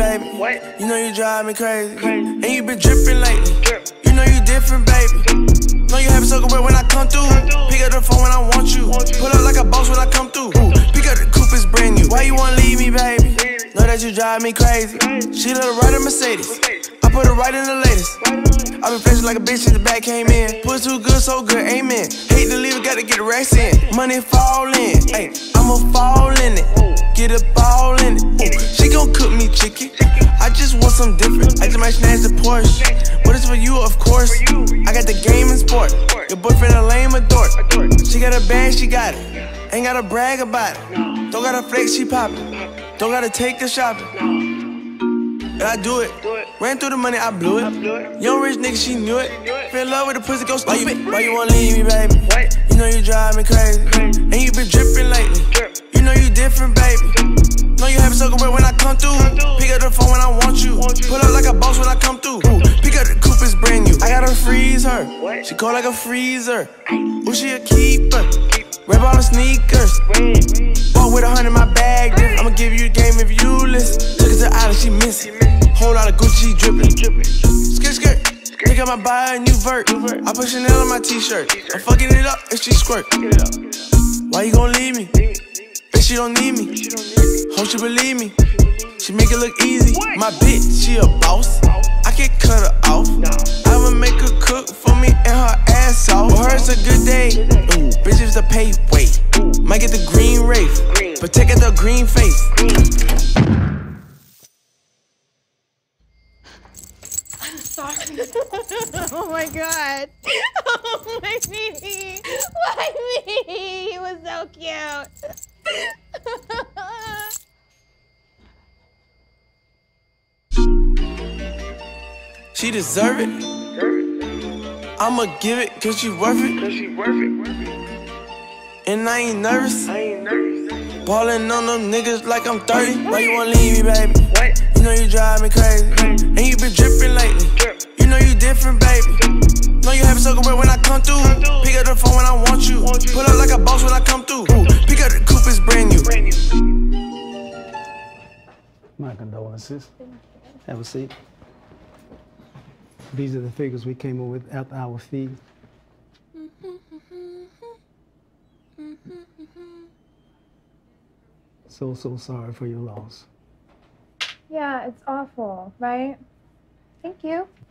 baby. What? You know you drive me crazy. And you been dripping lately. You know you different, baby. Know you have it so good when I come through. Pick up the phone when I want you. Pull up like a boss when I come through. Pick up the coupe, it's brand new. Why you wanna leave me, baby? Know that you drive me crazy. She let her ride a Mercedes. I put her right in the latest. I been flashing like a bitch since the back came in. Puss too good, so good, amen. Hate to leave it, gotta get the racks in. Money fall in, ay, I'ma fall in it. Get a ball in it. She gon' cook me chicken. I just want some different. I just might snatch the Porsche. But it's for you, of course. I got the game in sport. Your boyfriend a lame, a dork. She got a bag, she got it. Ain't gotta brag about it. Don't gotta flex, she poppin'. Don't gotta take the shopping. And I do it. Ran through the money, I blew it. Young rich nigga, she knew it. Fell in love with the pussy, go stupid. Why you wanna leave me, baby? You know you drive me crazy. And you been dripping lately. You know you different, baby. Know you have it so good when I come through. Pick up the phone when I want you. Pull up like a boss when I come through. Pick up the coupe, it's brand new. I gotta freeze her. She cold like a freezer. Ooh, she a keeper. Rap all the sneakers. Walk with 100 in my bag. I'ma give you the game if you listen. Took it to the island, she missing. Whole lot of Gucci dripping. Skirt, skirt. Pick up my buy a new vert. I put Chanel on my t-shirt. I'm fucking it up if she squirt. Why you gon' leave me? Bitch, she don't need me. Hope she believe me. She make it look easy. My bitch, she a boss. I can cut her off. I'ma make her cook for me and her ass off. For her, it's a good day. Ooh, bitches to pay, wait. Might get the green wraith, but take out the green face. I'm sorry. Oh my god. Oh my baby. My baby. He was so cute. She deserve it. I'ma give it cause she worth it. And I ain't nervous. Ballin' on them niggas like I'm 30. Why you wanna leave me, baby? You know you drive me crazy. And you been dripping lately. You know you different, baby. Know you have it so good when I come through. Pick up the phone when I want you. Pull up like a boss when I come through. Pick up the coupe, it's brand new. My condolences. Have a seat. These are the figures we came up with after our fee. So sorry for your loss. Yeah, it's awful, right? Thank you.